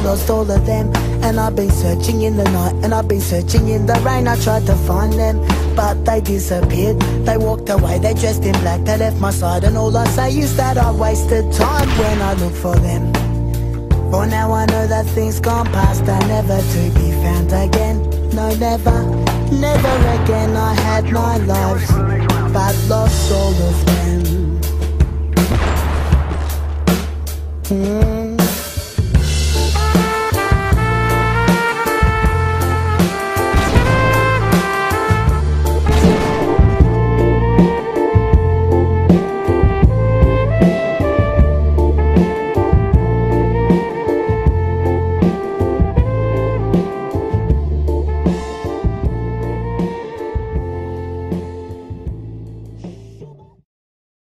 lost all of them. And I've been searching in the night, and I've been searching in the rain. I tried to find them, but they disappeared. They walked away, they dressed in black, they left my side. And all I say is that I wasted time when I look for them. For now I know that things gone past are never to be found again. No, never, never again. I had my lives, but lost all of them.